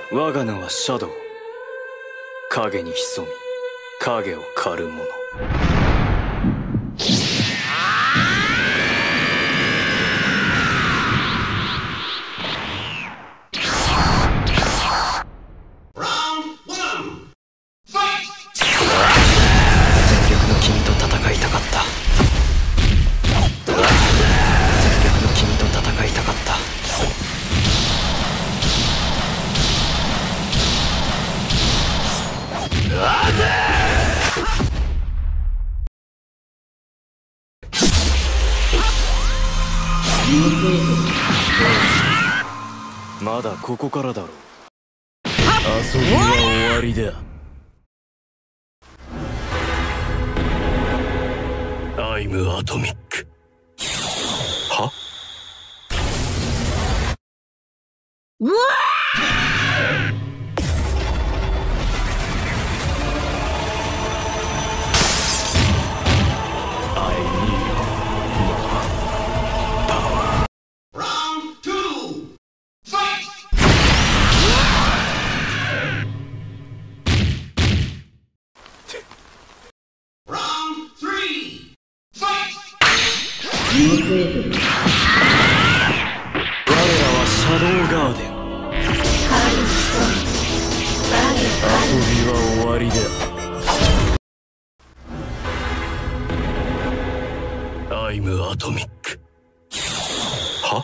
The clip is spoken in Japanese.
我が名はシャドウ。影に潜み影を狩る者。全力の君と戦いたかった。全力の君と戦いたかった。まだここからだろう。遊びは終わりだ。アイムアトミック。は？うわ我らはシャドウガーデン。遊びは終わりだ。アイムアトミック。は？